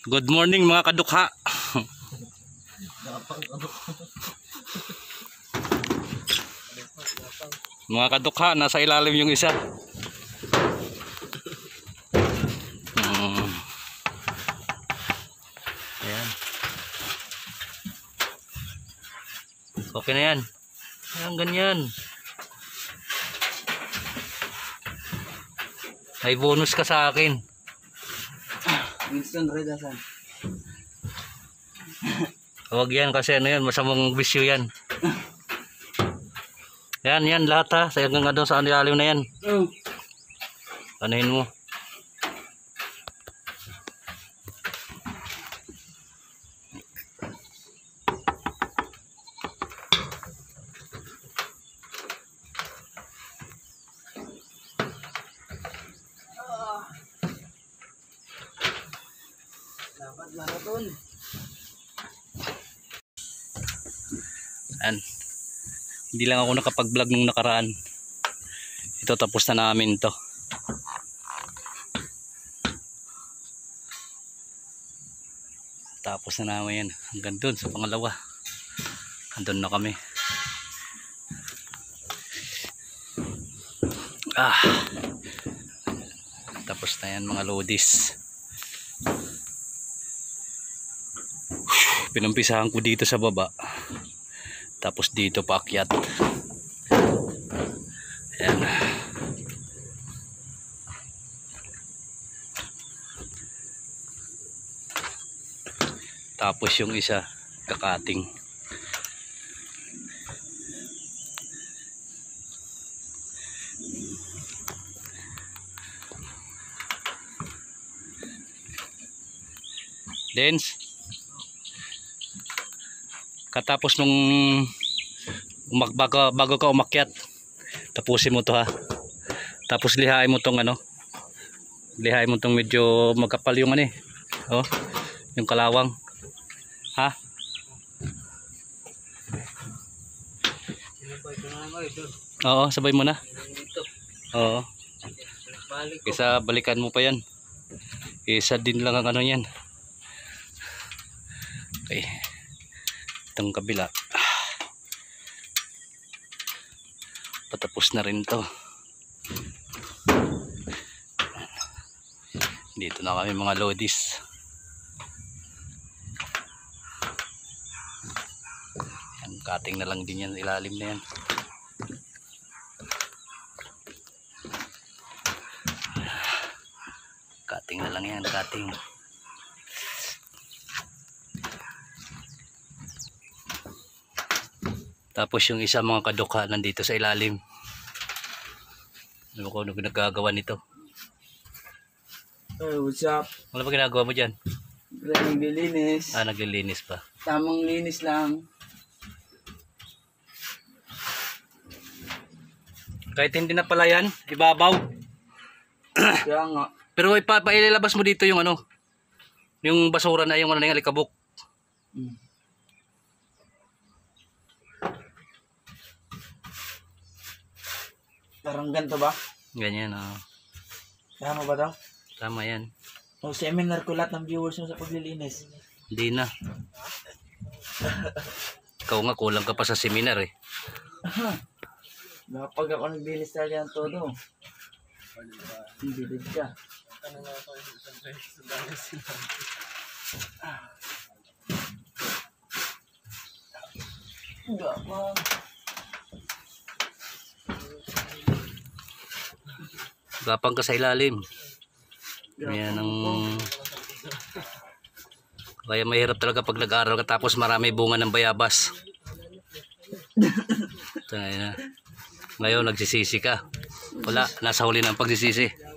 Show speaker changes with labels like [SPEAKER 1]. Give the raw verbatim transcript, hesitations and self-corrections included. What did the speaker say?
[SPEAKER 1] Good morning mga kadukha. Mga kadukha, nasa ilalim yung isa. Hmm. Ayan. Okay na yan. Ayan, ganyan. May bonus ka sa akin.
[SPEAKER 2] Winston Redasan.
[SPEAKER 1] Huwag yan kasi ano yan, masamang bisyo yan. Yan, yan lahat ha. Sa hanggang nga doon sa ilalim na yan.
[SPEAKER 2] Oh.
[SPEAKER 1] Panahin mo.
[SPEAKER 2] Dapat maraton.
[SPEAKER 1] Yan. Hindi lang ako nakapag-vlog nung nakaraan. Ito, tapos na namin to. Tapos na namin yan. Hanggang dun sa pangalawa. Andun na kami. Ah. Tapos na yan mga lodis. Pinumpisahan ko dito sa baba. Tapos dito paakyat. Ayan. Tapos yung isa kakating. Dens. Katapos nung umak bago, bago ka umakyat, tapusin mo to ha. Tapos lihain mo tong ano. Lihain mo tong medyo magkapal yung ano eh. Oh, yung kalawang. Ha? Oo, sabay mo na. Oo. Isa balikan mo pa yan. Isa din lang ang ano yan. Okay. Itong kabila patapos na rin to. Dito na kami mga lodis. Yan, cutting na lang din yan, ilalim na yan. Cutting na lang yan, cutting. Tapos yung isa mga kadukha nandito sa ilalim. Ano ko ano ginagawa nito?
[SPEAKER 2] Hey, what's up?
[SPEAKER 1] Ano ba ginagawa mo dyan?
[SPEAKER 2] Naglilinis.
[SPEAKER 1] Ah, naglilinis pa.
[SPEAKER 2] Tamang linis lang.
[SPEAKER 1] Kahit hindi na pala yan, ibabaw.
[SPEAKER 2] Kaya nga.
[SPEAKER 1] Pero ipa, pailabas mo dito yung ano, yung basura na yung ano na yung alikabok.
[SPEAKER 2] Hmm. Parang ganito ba?
[SPEAKER 1] Ganyan ah.
[SPEAKER 2] Tama ba daw?
[SPEAKER 1] Tama yan.
[SPEAKER 2] O seminar ko lahat ng viewers mo sa paglilinis.
[SPEAKER 1] Hindi na. Ikaw nga kulang ka pa sa seminar eh.
[SPEAKER 2] Napag ako naglinis talaga ng todo. Hindi din ka. Gapang.
[SPEAKER 1] Gapang ka sa ilalim. Yan ang kaya mahirap talaga pag nag-aaral ka tapos marami bunga ng bayabas. Ito na. Ngayon nagsisisi ka. Wala, nasa huli ng pagsisisi.